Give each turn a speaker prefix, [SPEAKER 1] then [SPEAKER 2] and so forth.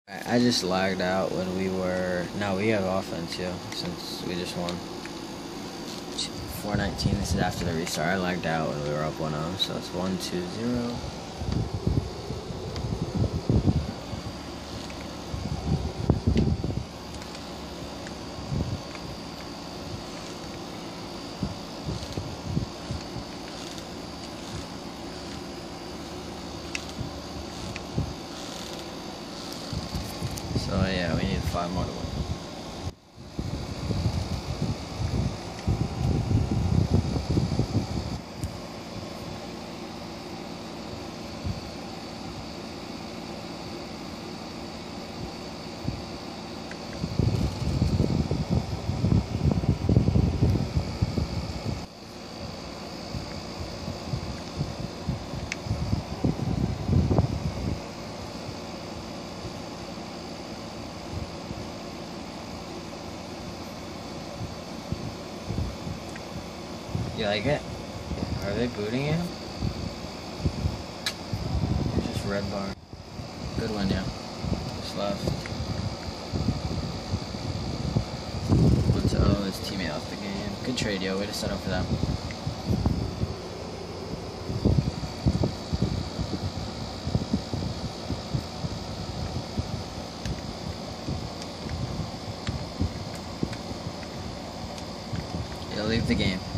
[SPEAKER 1] I just lagged out when we were. No, we have offense, yeah, since we just won. 4:19. This is after the restart. I lagged out when we were up 1-0, so it's 1-2-0. So yeah, we need 5 more to win. You like it? Are they booting you? It's just red bar. Good one, yeah. Just left. 1-0, his teammate left the game. Good trade, yo. Way to set up for that. He'll leave the game.